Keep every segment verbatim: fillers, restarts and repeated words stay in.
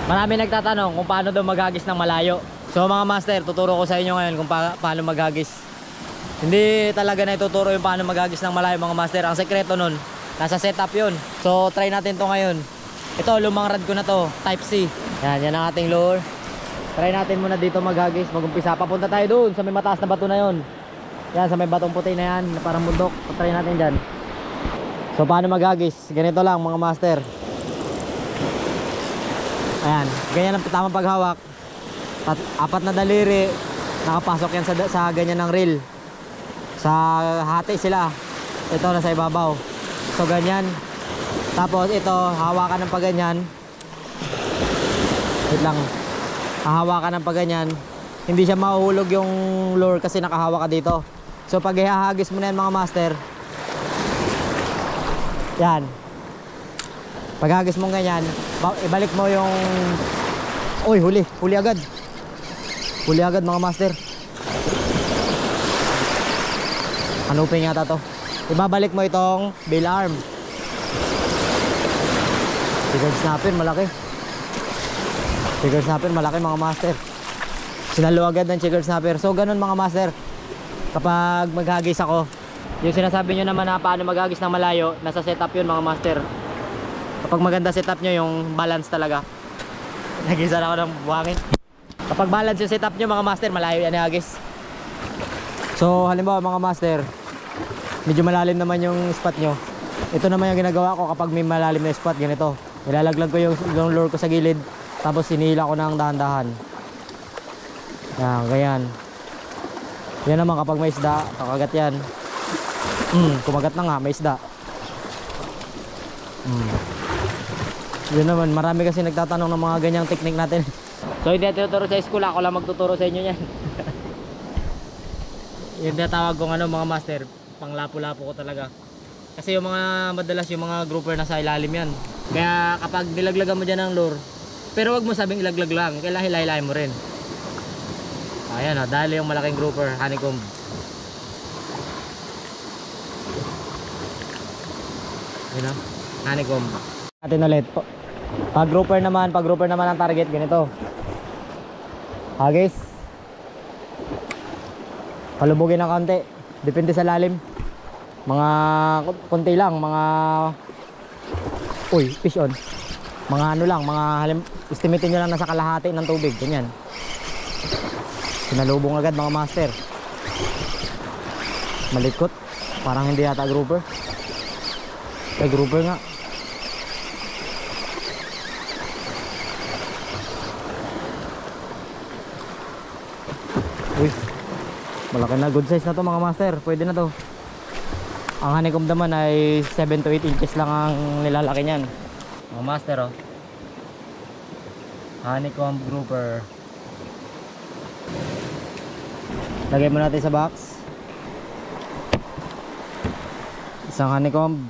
Marami nagtatanong kung paano daw maghagis ng malayo. So mga master, tuturo ko sa inyo ngayon kung pa paano maghagis. Hindi talaga na ituturo yung paano maghagis ng malayo mga master. Ang sekreto nun, nasa setup yun. So try natin to ngayon. Ito, lumang rad ko na to, type C. Yan, yan ang ating lure. Try natin muna dito maghagis. Mag-umpisa, papunta tayo doon sa may mataas na bato na yon. Yan, sa may batong puti na yan, na parang bundok. So, try natin dyan. So paano maghagis? Ganito lang mga master. Ayan, ganyan ang tamang paghawak. Tat apat na daliri, nakapasok yan sa, sa ganyan ng reel. Sa hati sila. Ito nasa ibabaw. So ganyan. Tapos ito, hawakan ng paganyan. Wait lang. Hahawakan ng paganyan. Hindi siya mahuhulog yung lure kasi nakahawak ka dito. So pag ihahagis mo na yan mga master, yan, paghagis mong ganyan, ibalik mo yung... Uy, huli, huli agad. Huli agad mga master. Hanupin yata to. Ibabalik mo itong bail arm. Trigger snapper, malaki. Trigger snapper, malaki mga master. Sinalo agad ng trigger snapper. So ganun mga master, kapag maghagis ako. Yung sinasabi nyo naman na paano maghagis ng malayo, nasa setup yun mga master. Kapag maganda setup nyo, yung balance talaga. Nagisan ako ng buhangin. Kapag balance yung setup nyo mga master, malayo yan ihagis. So halimbawa mga master, medyo malalim naman yung spot nyo. Ito naman yung ginagawa ko kapag may malalim na spot. Ganito, nilalaglag ko yung, yung lure ko sa gilid, tapos sinihila ko ng dahan-dahan. Yan, ganyan. Yan naman kapag may isda, kakagat yan. Hmm, kumagat na nga, may isda. Hmm. Yun naman, marami kasi nagtatanong ng mga ganyang technique natin. So hindi natin tuturo sa school, ako lang magtuturo sa inyo yan. Yung tinatawag kong ano mga master, pang lapo-lapo ko talaga. Kasi yung mga madalas yung mga grouper nasa ilalim yan. Kaya kapag nilaglagan mo dyan ng lure, pero wag mo sabing ilaglag lang, kailangan hilahilahin mo rin. Ayan o, dahil yung malaking grouper, honeycomb. Yun o, honeycomb. Natin ulit. Pag grouper naman, pag grouper naman ang target, ganito. Hagis. Palubugin ng konti. Depende sa lalim. Mga konti lang, mga... Uy, fish on. Mga ano lang, mga halim... Estimatein nyo lang nasa kalahati ng tubig. Ganyan. Sinalubong agad mga master. Malikot. Parang hindi yata grouper. Ay, grouper nga. Uy, malaki na, good size na to mga master. Pwede na to. Ang honeycomb naman ay seven to eight inches lang ang nilalaki niyan mga master oh. Honeycomb grouper. Lagay mo natin sa box. Isang honeycomb,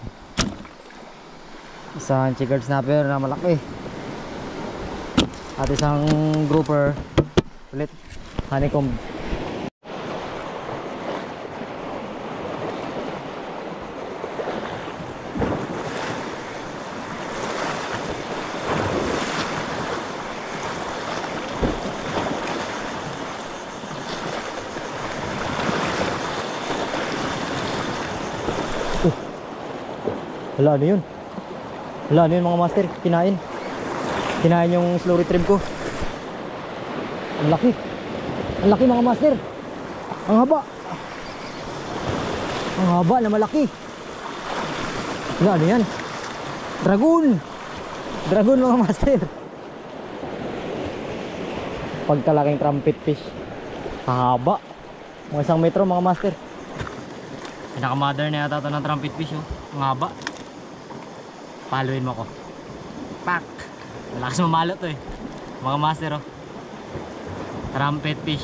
isang checkered snapper na malaki, at isang grouper ulit honeycomb. Wala, ano yun? Wala, ano yun mga master? Kinain. Kinain yung slow retrieve ko. Ang laki. Ang laki mga master. Ang haba. Ang haba na malaki. Wala, ano yan? Dragon. Dragon mga master. Pagkalaking trumpet fish. Haba. Mga isang metro mga master. Pinaka-mother na yata ito ng trumpet fish oh. Ang haba. Paluin mo ko. Pak! Malakas mamalo to eh. Mga master oh. Trumpet fish.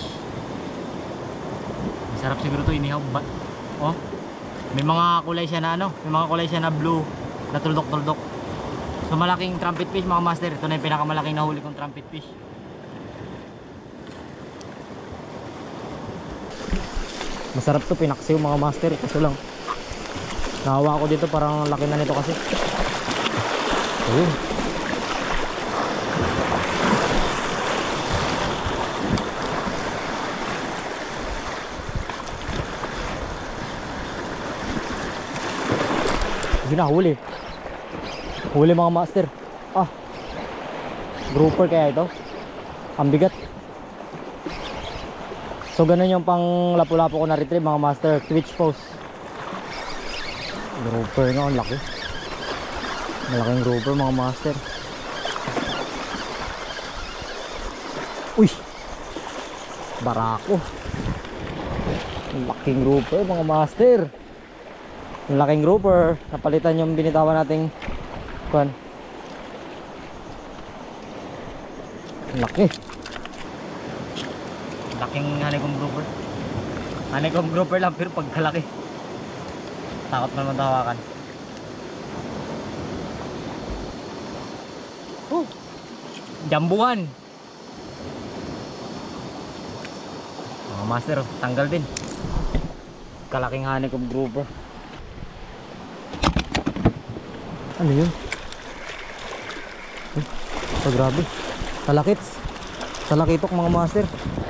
Masarap siguro to inihaw. Oh. May mga kulay siya na ano. May mga kulay siya na blue. Na tuldok-tuldok. So malaking trumpet fish mga master. Ito na yung pinakamalaking nahuli kong trumpet fish. Masarap to, pinaksiw mga master. Kaso lang nahawa ako dito, parang laki na nito kasi. Ayun. Yun na, huli. Huli mga master. Ah, grouper kaya ito. Ang bigat. So ganun yung pang lapu-lapu ko na retrieve mga master. Twitch post. Grouper nga, ang laki. Malaking grouper mga master. Uy, barako. Ang laking grouper mga master. Ang laking grouper. Napalitan yung binitawan nating kuan. Laki. Laking honeycomb grouper. Honeycomb grouper lang pero pagkalaki. Takot na naman tawakan. Oh, jambuan. Mga master, tanggal din. Kalaking honeycomb grouper. Ano yun? Oh, grabe. Talakits. Talakitok mga master.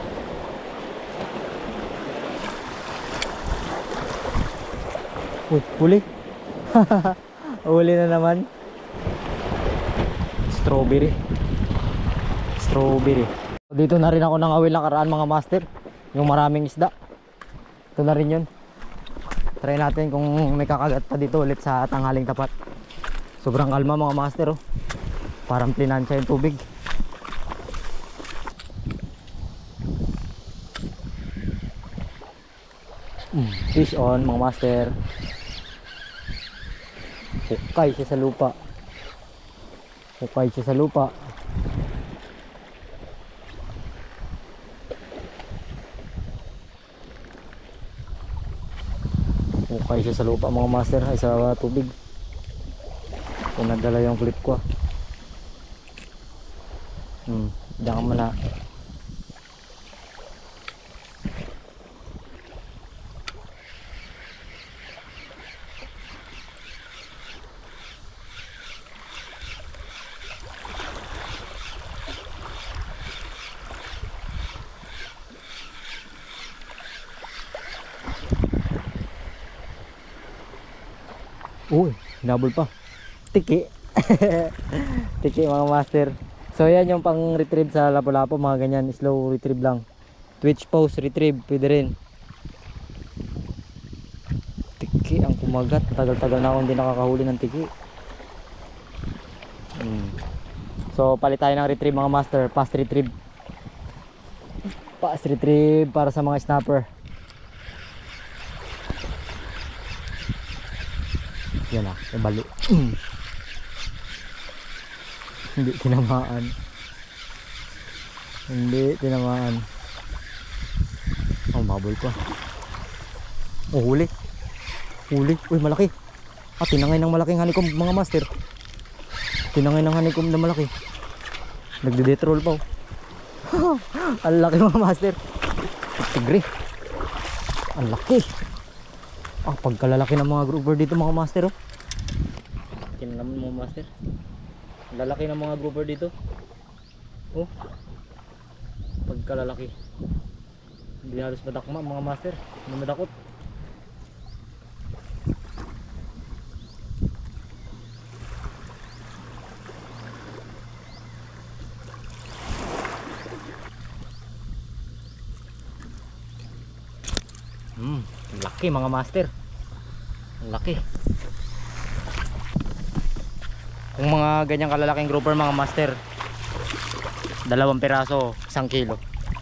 Uy, huli. Huli na naman. Strawberry. Strawberry. Dito na rin ako nangawil nakaraan mga master. Yung maraming isda. Ito na rin yun. Try natin kung may kakagat pa dito ulit sa tanghaling tapat. Sobrang kalma mga master oh. Parang plinansya yung tubig. Mm, fish on mga master. Hukay siya sa lupa. Hukay siya sa lupa. Hukay siya sa lupa mga master. Ay sa tubig. Kung nagdala yung clip ko. Hmm, diyan ka muna. Uy, hinabol pa. Tiki. Tiki mga master. So yan yung pang retrieve sa lapu-lapu, mga ganyan, slow retrieve lang. Twitch post retrieve pwede rin. Tiki ang kumagat. Tagal-tagal na akong hindi nakakahuli ng tiki. hmm. So palit tayo ng retrieve mga master. Fast retrieve. Fast retrieve para sa mga snapper. Yan ah, ibali. Hindi tinamaan. Hindi tinamaan. Oh, mabol pa. Oh, huli. Huli. Uy, malaki. Ah, tinangay ng malaking honeycomb mga master. Tinangay ng honeycomb na malaki. Nagde-detroll pa oh. Ang laki mga master. Tigre. Ang laki. Ah, pagkalalaki ng mga grouper dito mga master oh. Tingnan naman mga master. Lalaki ng mga grouper dito. Oh. Pagkalalaki. Hindi halos madakma mga master. Hindi madakot. Hmm, laki mga master. Laki. Yung mga ganyang kalalaking grouper mga master, dalawang piraso, isang kilo.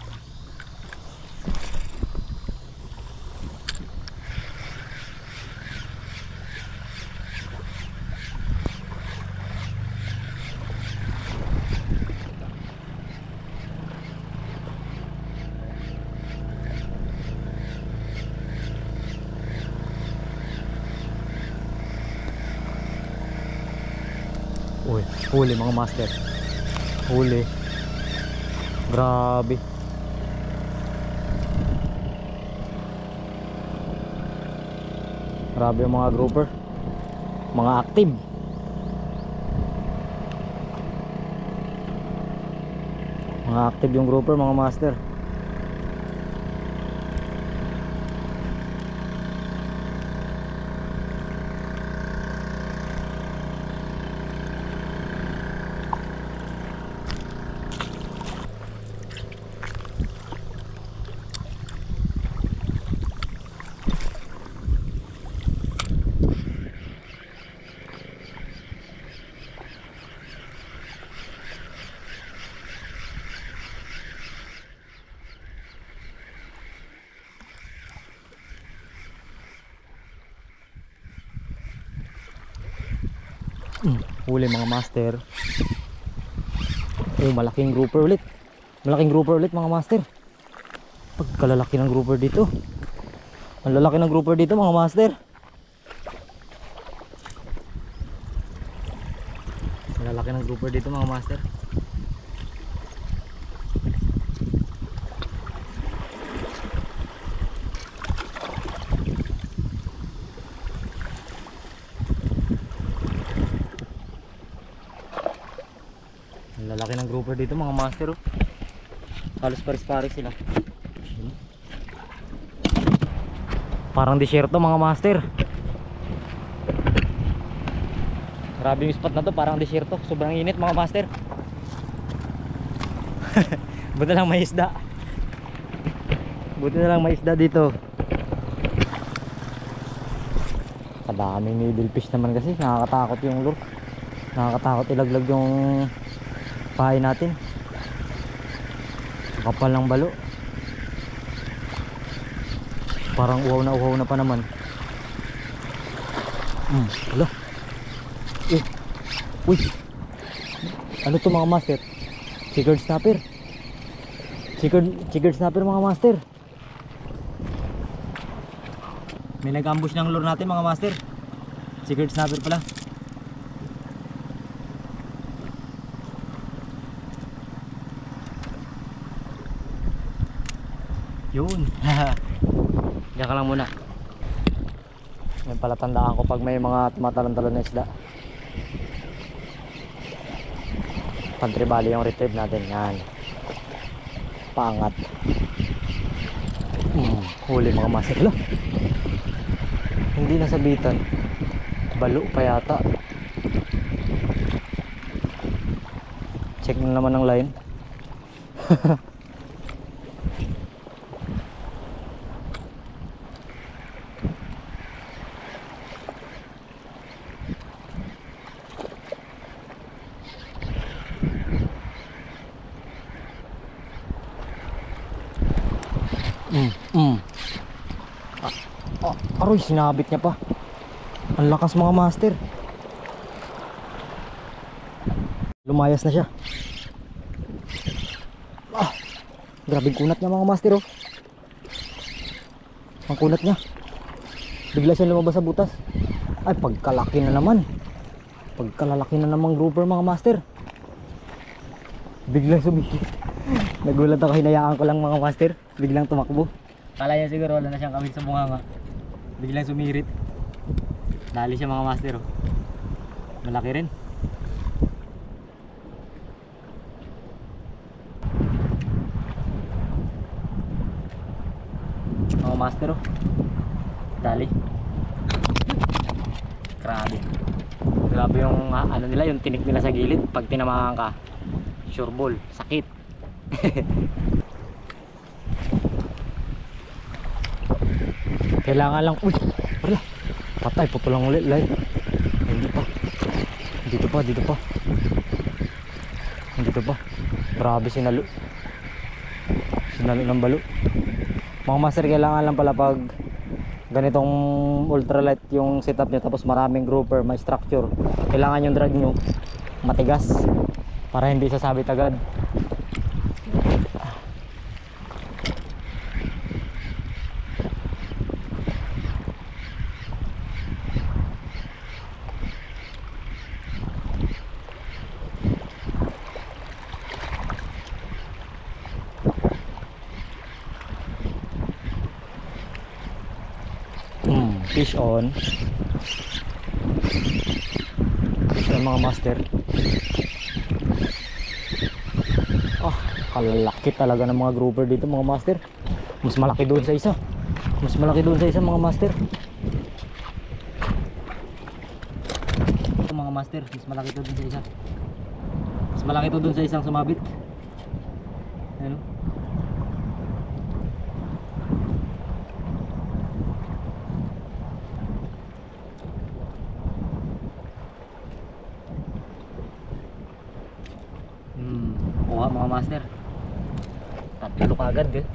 Uy, huli mga master. Huli. Grabe. Grabe yung mga grouper. Mga active. Mga active yung grouper mga master. Mm, huli mga master. Oh, malaking grouper ulit. Malaking grouper ulit mga master. Pagkalalaki ng grouper dito. Ang lalaki ng grouper dito mga master. Ang lalaki ng grouper dito mga master. Ang lalaki ng grouper dito mga master. Oh. Halos pares-pares sila. Parang disyerto mga master. Grabe yung spot na to, parang disyerto. Sobrang init mga master. Buti lang may isda. Buti na lang may isda dito. Kadaming needle fish naman kasi. Nakakatakot yung lure. Nakakatakot ilaglag yung pahay natin. Kapal ng balo. Parang uhaw na uhaw na pa naman. Hmm, hala. Eh, uy. Ano to mga master? Chigard snapper. Chigard, chigard snapper mga master. May nag-ambush ng lure natin mga master. Chigard snapper pala. Yun. Diyan ka lang muna. Yan pala tandaan ko pag may mga tumatalon-talon na isda. Pantribali yung retrieve natin. Yan. Paangat. Hmm, huli mga master. Hala. Hindi nasabitan. Balo pa yata. Check na naman ng line. Mm, mm. Ah, ah, aroy, sinabit niya pa. Ang lakas mga master. Lumayas na siya. Ah, grabing kunat niya mga master oh. Ang kunat niya. Bigla siya lumabas sa butas. Ay, pagkalaki na naman. Pagkalalaki na namang grouper mga master. Biglang sumikip. Nagulat ako, hinayaan ko lang mga master. Biglang tumakbo. Kala niya siguro wala na siyang kawin sa bunganga. Biglang sumirit. Dali siya mga master oh. Malaki rin. Mga master oh. Dali. Grabe. Grabe yung uh, ano nila, yung tinik nila sa gilid. Pag tinamahan ka, sure ball, sakit. Kailangan lang, uy, wala, patay, putulang ulit, lay. Hindi pa, dito pa, dito pa, dito pa. Grabe, sinalo, sinalo ng balo. Mga master, kailangan lang pala pag ganitong ultralight yung setup nyo, tapos maraming grouper, may structure, kailangan yung drag nyo matigas para hindi sasabit agad. Fish on. Fish on mga master. Ah, kalalaki talaga ng mga grouper dito mga master. Mas malaki doon sa isa. Mas malaki doon sa isa mga master. Ito mga master, mas malaki to doon sa isa. Mas malaki to doon sa isang sumabit. Ano? Kuha mga master. Tatlo kagad eh.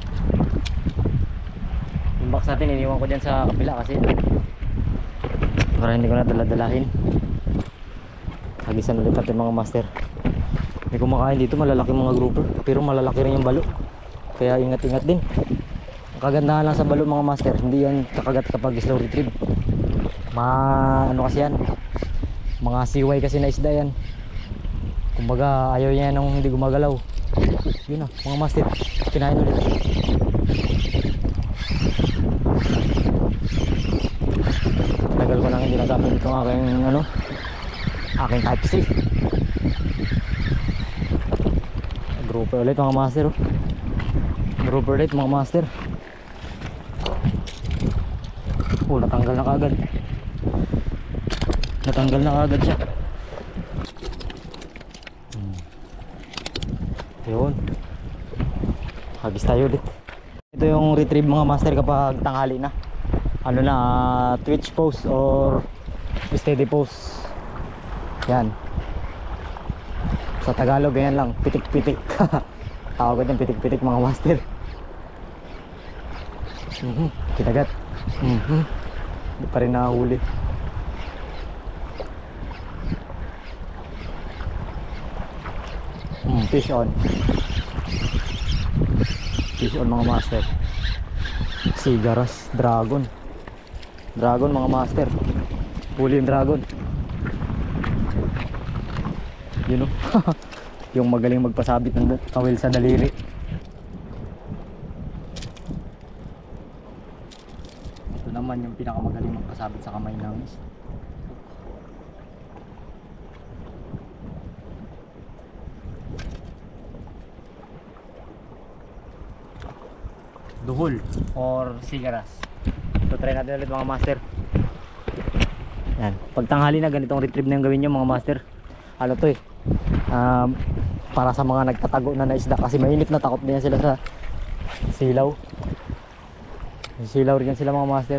Yung box natin iniwan ko dyan sa kabila kasi para hindi ko na daladalahin. Hagisan ulit natin mga master. May kumakain dito, malalaki mga grouper, pero malalaki rin yung balo, kaya ingat ingat din. Ang kagandahan lang sa balo mga master, hindi yan kakagat kapag slow retrieve. Ma ano kasi yan, mga siway kasi na isda yan, kumbaga ayaw niya nung hindi gumagalaw. Yun na mga master, kinain ulit. Tagal ko nang hindi nagamit itong aking ano, aking type C. Grouper ulit mga master, oh. Grouper ulit mga master. Oh, natanggal na kaagad. Natanggal na kaagad siya. Hmm. Yun. Hagis tayo ulit. Ito yung retrieve mga master kapag tanghali na. Ano na, uh, twitch pose or steady pose. Yan. Sa Tagalog ganyan lang, pitik-pitik. Tawag ko dyan pitik-pitik mga master. Mm-hmm. Kinagat. Mm-hmm. Hindi pa rin nakahuli. Mm, fish on. Fish on mga master. Sigaras, dragon. Dragon mga master. Huli yung dragon. Yun o. Yung magaling magpasabit ng kawil sa daliri. Ito naman yung pinakamagaling magpasabit sa kamay ng isda. Duhol or sigaras. Ito try natin ulit mga master. Yan. Pag tanghali na ganitong retrieve na yung gawin nyo mga master. Ano to eh, um, para sa mga nagtatago na na isda, kasi mainit na, takot din sila sa silaw. Silaw rin sila mga master.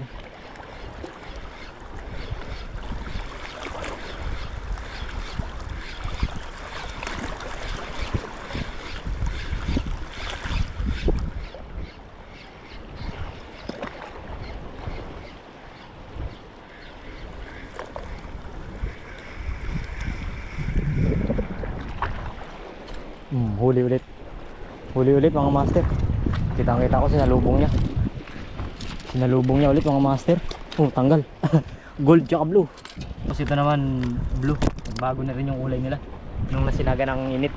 Hmm, huli ulit. Huli ulit mga master. Kitang kita ko sinalubong niya. Sinalubong niya ulit mga master. Oh, tanggal. Gold tsaka blue. Tapos ito naman blue. Bago na rin yung kulay nila nung nasinaga ng init.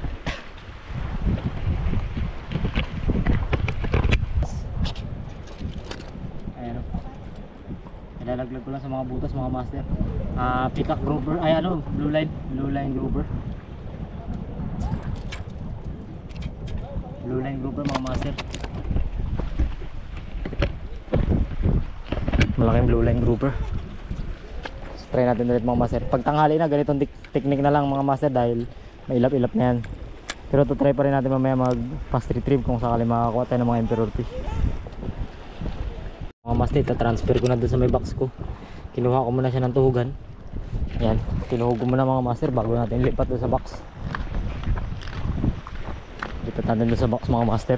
Ayan o. Ilalaglag ko lang sa mga butas mga master. uh, Peacock grouper. Ay ano, blue line. Blue line grouper. Blue line grouper mga master. Malaking blue line grouper. So, try natin ulit mga master. Pag tanghali na ganitong technique na lang mga master, dahil may ilap-ilap na yan. Pero to try pa rin natin mamaya mag fast retrieve kung sakali makakuha tayo ng mga emperor fish. Mga master, ita-transfer ko na dun sa may box ko. Kinuha ko muna siya ng tuhugan. Yan, tinuhog ko muna mga master bago natin lipat dun sa box. Lipat natin doon sa box mga master.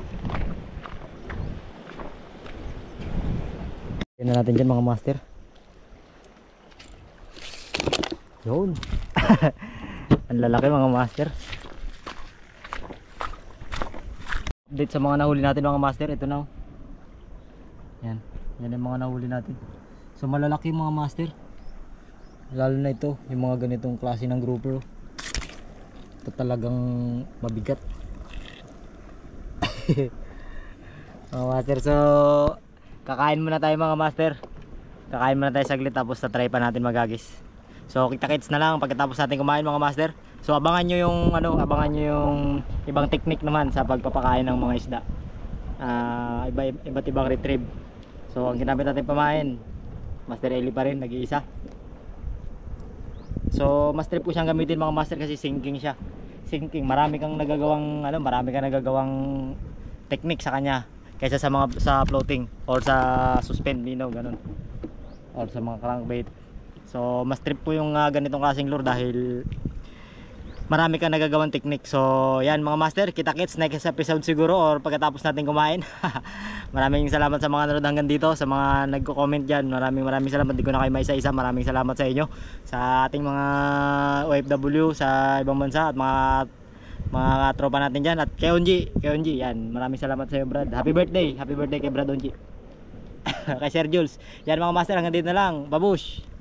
Yan na natin dyan mga master. Yun. Ang lalaki mga master. Update sa mga nahuli natin mga master. Ito na. Yan. Yan yung mga nahuli natin. So malalaki mga master. Lalo na ito, yung mga ganitong klase ng grouper. Ito talagang mabigat. Mga master, so kakain muna tayo mga master. Kakain muna tayo saglit, tapos na-try pa natin magagis. So kita-kits na lang pagkatapos natin kumain mga master. So abangan nyo yung ano, abangan nyo yung ibang technique naman sa pagpapakain ng mga isda. uh, iba, Iba't ibang retrieve. So ang ginamit natin pamain, Master Eli pa rin, nag-iisa. So mas trip ko siyang gamitin mga master kasi sinking siya. Sinking, marami kang nagagawang ano, marami kang nagagawang technique sa kanya kaysa sa mga sa floating or sa suspend minnow ganun, or sa mga crankbait. So mas trip ko yung uh, ganitong klaseng lure dahil marami kang nagagawang technique. So yan mga master, kita-kits next episode siguro or pagkatapos natin kumain. Maraming salamat sa mga nanood hanggang dito, sa mga nagko-comment dyan. Maraming maraming salamat, di ko na kayo may isa-isa. Maraming salamat sa inyo, sa ating mga O F W sa ibang bansa at mga mga tropa natin dyan. At kay Onji, kay Onji, yan, maraming salamat sa iyo Brad. Happy birthday, happy birthday kay Brad Onji. Kay Sir Jules. Yan mga master, hanggang dito na lang. Babush!